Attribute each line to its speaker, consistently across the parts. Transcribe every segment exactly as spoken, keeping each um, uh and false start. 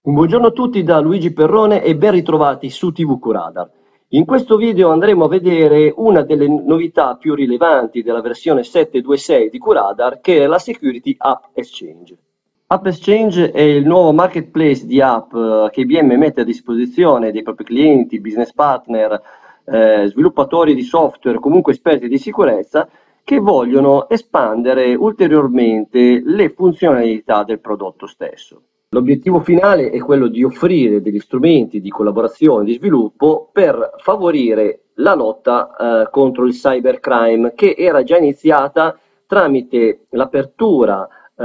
Speaker 1: Buongiorno a tutti da Luigi Perrone e ben ritrovati su T V QRadar. In questo video andremo a vedere una delle novità più rilevanti della versione sette punto due punto sei di QRadar, che è la Security App Exchange. App Exchange è il nuovo marketplace di app che I B M mette a disposizione dei propri clienti, business partner, eh, sviluppatori di software, comunque esperti di sicurezza, che vogliono espandere ulteriormente le funzionalità del prodotto stesso. L'obiettivo finale è quello di offrire degli strumenti di collaborazione e di sviluppo per favorire la lotta eh, contro il cybercrime, che era già iniziata tramite l'apertura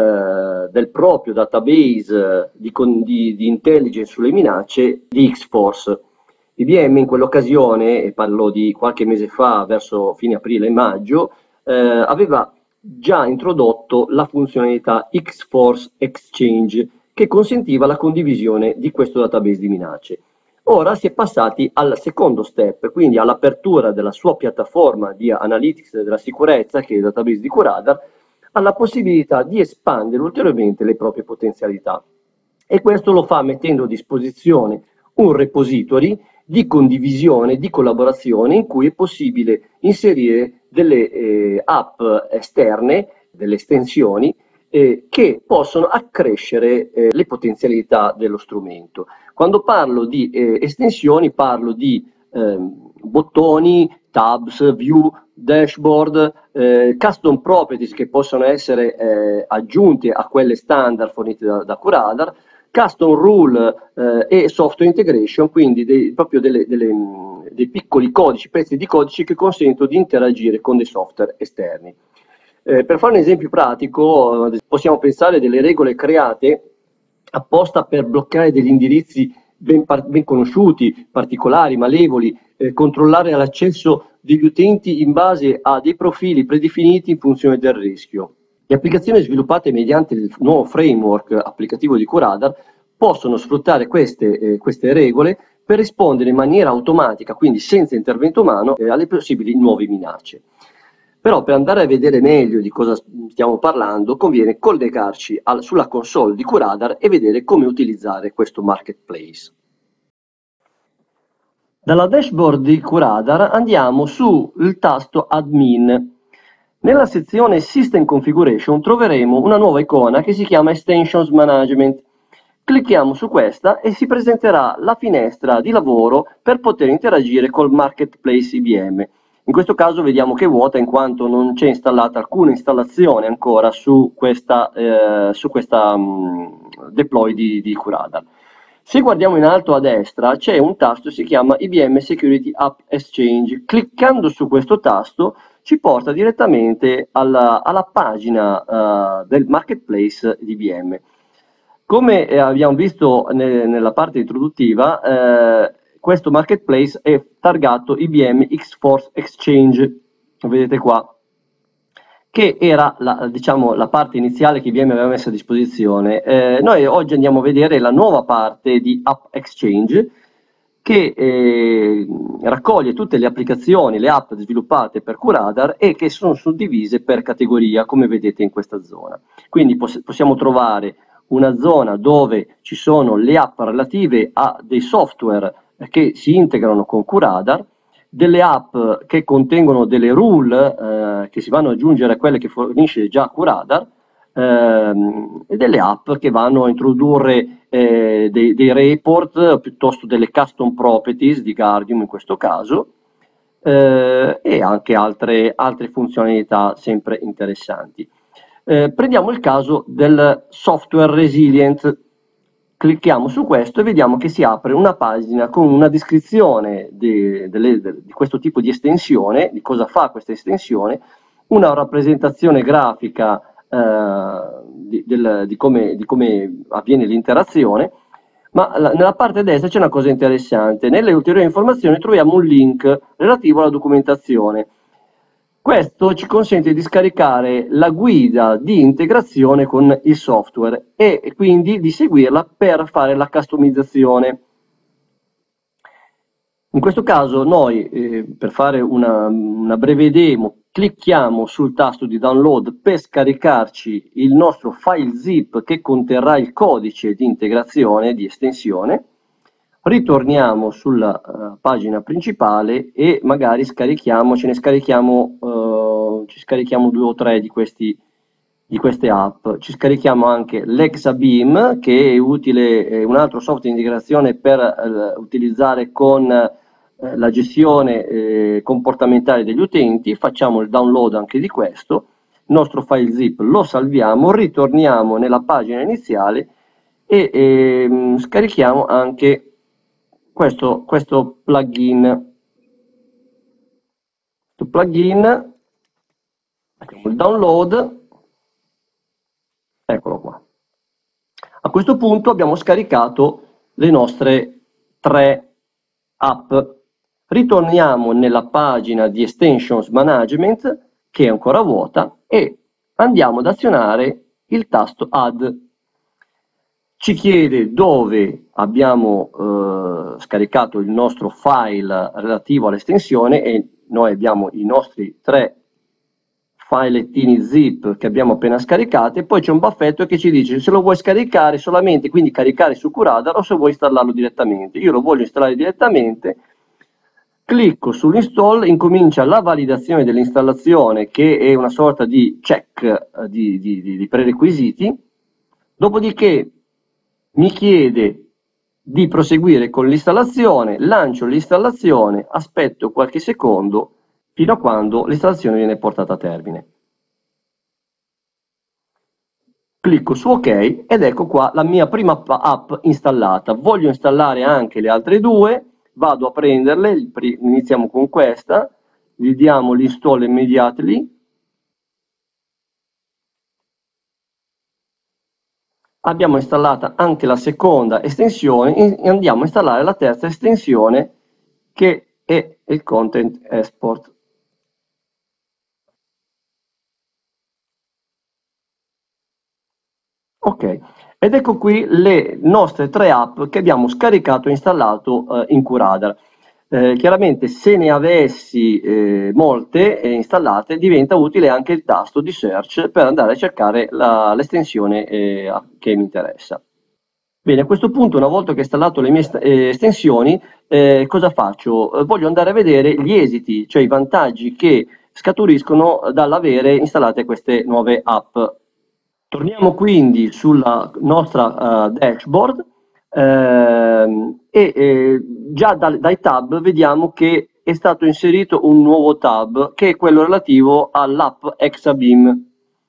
Speaker 1: eh, del proprio database di, di, di intelligence sulle minacce di X-Force. I B M in quell'occasione, e parlo di qualche mese fa, verso fine aprile e maggio, eh, aveva già introdotto la funzionalità X-Force Exchange, che consentiva la condivisione di questo database di minacce. Ora si è passati al secondo step, quindi all'apertura della sua piattaforma di analytics della sicurezza, che è il database di QRadar, alla possibilità di espandere ulteriormente le proprie potenzialità. E questo lo fa mettendo a disposizione un repository di condivisione, di collaborazione, in cui è possibile inserire delle eh, app esterne, delle estensioni, Eh, che possono accrescere eh, le potenzialità dello strumento. Quando parlo di eh, estensioni parlo di eh, bottoni, tabs, view, dashboard, eh, custom properties che possono essere eh, aggiunte a quelle standard fornite da, da QRadar, custom rule eh, e software integration, quindi dei, proprio delle, delle, dei piccoli codici, pezzi di codice che consentono di interagire con dei software esterni. Eh, per fare un esempio pratico, eh, possiamo pensare delle regole create apposta per bloccare degli indirizzi ben, ben conosciuti, particolari, malevoli, eh, controllare l'accesso degli utenti in base a dei profili predefiniti in funzione del rischio. Le applicazioni sviluppate mediante il nuovo framework applicativo di QRadar possono sfruttare queste, eh, queste regole per rispondere in maniera automatica, quindi senza intervento umano, eh, alle possibili nuove minacce. Però per andare a vedere meglio di cosa stiamo parlando conviene collegarci al, sulla console di QRadar e vedere come utilizzare questo marketplace. Dalla dashboard di QRadar andiamo sul tasto Admin. Nella sezione System Configuration troveremo una nuova icona che si chiama Extensions Management. Clicchiamo su questa e si presenterà la finestra di lavoro per poter interagire col marketplace I B M. In questo caso vediamo che è vuota in quanto non c'è installata alcuna installazione ancora su questa, eh, su questa um, deploy di, di QRadar. Se guardiamo in alto a destra c'è un tasto che si chiama I B M Security App Exchange. Cliccando su questo tasto ci porta direttamente alla, alla pagina uh, del marketplace di I B M. Come eh, abbiamo visto ne, nella parte introduttiva, eh, questo marketplace è targato I B M X-Force Exchange, lo vedete qua, che era la, diciamo, la parte iniziale che I B M aveva messo a disposizione. Eh, noi oggi andiamo a vedere la nuova parte di App Exchange, che eh, raccoglie tutte le applicazioni, le app sviluppate per QRadar e che sono suddivise per categoria, come vedete in questa zona. Quindi poss- possiamo trovare una zona dove ci sono le app relative a dei software che si integrano con QRadar, delle app che contengono delle rule eh, che si vanno ad aggiungere a quelle che fornisce già QRadar, ehm, e delle app che vanno a introdurre eh, dei, dei report piuttosto delle custom properties di Guardium in questo caso, eh, e anche altre, altre funzionalità sempre interessanti. Eh, prendiamo il caso del software resilient. Clicchiamo su questo e vediamo che si apre una pagina con una descrizione di, di, di questo tipo di estensione, di cosa fa questa estensione, una rappresentazione grafica eh, di, del, di, come, di come avviene l'interazione, ma la, nella parte destra c'è una cosa interessante. Nelle ulteriori informazioni troviamo un link relativo alla documentazione. Questo ci consente di scaricare la guida di integrazione con il software e quindi di seguirla per fare la customizzazione. In questo caso noi, eh, per fare una, una breve demo, clicchiamo sul tasto di download per scaricarci il nostro file zip che conterrà il codice di integrazione di estensione. Ritorniamo sulla uh, pagina principale e magari scarichiamo, ce ne scarichiamo, uh, ci scarichiamo due o tre di, questi, di queste app. Ci scarichiamo anche l'Exabeam, che è utile, è un altro software di integrazione per uh, utilizzare con uh, la gestione eh, comportamentale degli utenti. Facciamo il download anche di questo, il nostro file zip lo salviamo, ritorniamo nella pagina iniziale e eh, scarichiamo anche questo, questo plugin. Questo plugin, facciamo il download, eccolo qua. A questo punto abbiamo scaricato le nostre tre app. Ritorniamo nella pagina di Extensions Management, che è ancora vuota, e andiamo ad azionare il tasto Add. Ci chiede dove abbiamo eh, scaricato il nostro file relativo all'estensione e noi abbiamo i nostri tre filettini zip che abbiamo appena scaricato, e poi c'è un baffetto che ci dice se lo vuoi scaricare solamente, quindi caricare su QRadar, o se vuoi installarlo direttamente. Io lo voglio installare direttamente, clicco sull'install, incomincia la validazione dell'installazione, che è una sorta di check di, di, di prerequisiti, dopodiché mi chiede di proseguire con l'installazione, lancio l'installazione, aspetto qualche secondo fino a quando l'installazione viene portata a termine. Clicco su OK ed ecco qua la mia prima app installata. Voglio installare anche le altre due, vado a prenderle, iniziamo con questa, gli diamo l'install immediately. Abbiamo installata anche la seconda estensione e andiamo a installare la terza estensione, che è il Content Export. Ok, ed ecco qui le nostre tre app che abbiamo scaricato e installato eh, in QRadar. Eh, chiaramente se ne avessi eh, molte eh, installate, diventa utile anche il tasto di search per andare a cercare l'estensione eh, che mi interessa. Bene, a questo punto, una volta che ho installato le mie eh, estensioni, eh, cosa faccio? Eh, voglio andare a vedere gli esiti, cioè i vantaggi che scaturiscono dall'avere installate queste nuove app. Torniamo quindi sulla nostra uh, dashboard ehm, e eh, già da, dai tab vediamo che è stato inserito un nuovo tab, che è quello relativo all'app Exabeam.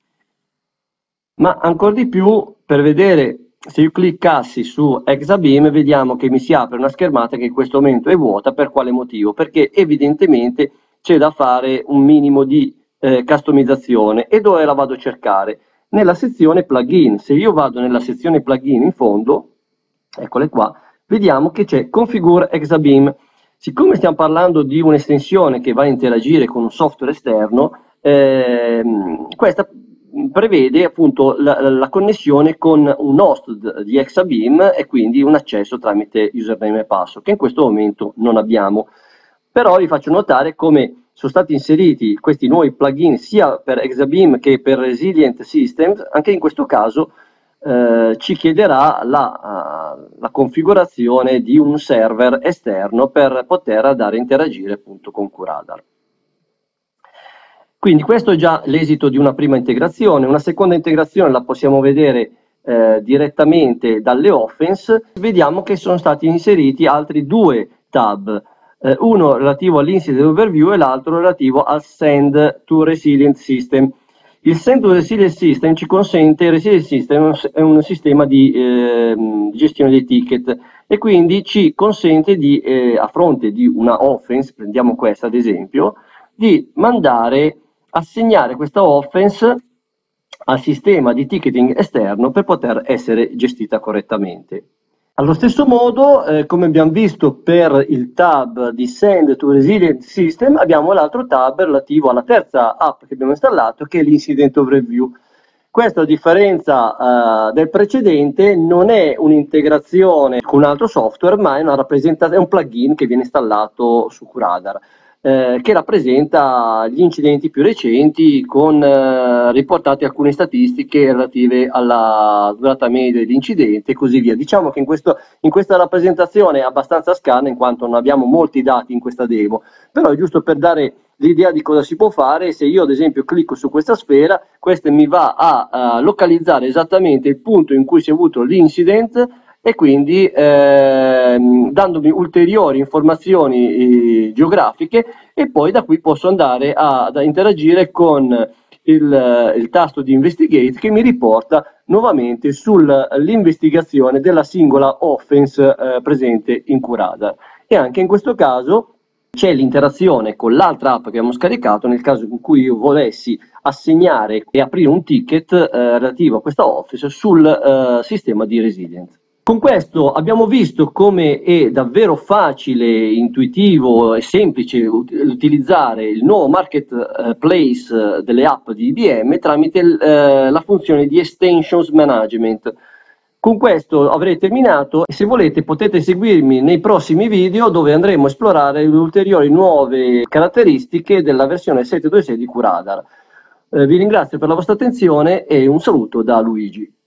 Speaker 1: Ma ancora di più, per vedere, se io cliccassi su Exabeam, vediamo che mi si apre una schermata che in questo momento è vuota. Per quale motivo? Perché evidentemente c'è da fare un minimo di eh, customizzazione. E dove la vado a cercare? Nella sezione plugin. Se io vado nella sezione plugin in fondo, eccole qua, vediamo che c'è Configure Exabeam. Siccome stiamo parlando di un'estensione che va a interagire con un software esterno, ehm, questa prevede appunto la, la connessione con un host di Exabeam e quindi un accesso tramite username e password, che in questo momento non abbiamo. Però vi faccio notare come sono stati inseriti questi nuovi plugin sia per Exabeam che per Resilient Systems. Anche in questo caso eh, ci chiederà la, uh, la configurazione di un server esterno per poter andare a interagire appunto con QRadar. Quindi questo è già l'esito di una prima integrazione. Una seconda integrazione la possiamo vedere eh, direttamente dalle offense. Vediamo che sono stati inseriti altri due tab, eh, uno relativo all'Incident Overview e l'altro relativo al Send to Resilient System. Il Send to Resilient System ci consente, il Resilient System è un sistema di eh, gestione dei ticket e quindi ci consente di, eh, a fronte di una offense, prendiamo questa ad esempio, di mandare assegnare questa offense al sistema di ticketing esterno per poter essere gestita correttamente. Allo stesso modo, eh, come abbiamo visto per il tab di Send to Resilient System, abbiamo l'altro tab relativo alla terza app che abbiamo installato, che è l'Incident Overview. Questa, a differenza eh, del precedente, non è un'integrazione con un altro software, ma è una rappresentazione, è un plugin che viene installato su QRadar. eh, che rappresenta gli incidenti più recenti con eh, riportate alcune statistiche relative alla durata media dell'incidente e così via. Diciamo che in, questo, in questa rappresentazione è abbastanza scarna in quanto non abbiamo molti dati in questa demo, però è giusto per dare l'idea di cosa si può fare. Se io ad esempio clicco su questa sfera, questa mi va a, a localizzare esattamente il punto in cui si è avuto l'incident e quindi ehm, dandomi ulteriori informazioni eh, geografiche, e poi da qui posso andare a, ad interagire con il, il tasto di Investigate che mi riporta nuovamente sull'investigazione della singola offense eh, presente in QRadar. E anche in questo caso c'è l'interazione con l'altra app che abbiamo scaricato nel caso in cui io volessi assegnare e aprire un ticket eh, relativo a questa office sul eh, sistema di Resilient. Con questo abbiamo visto come è davvero facile, intuitivo e semplice ut- utilizzare il nuovo marketplace delle app di I B M tramite eh, la funzione di Extensions Management. Con questo avrei terminato e se volete potete seguirmi nei prossimi video dove andremo a esplorare le ulteriori nuove caratteristiche della versione sette due sei di QRadar. Eh, vi ringrazio per la vostra attenzione e un saluto da Luigi.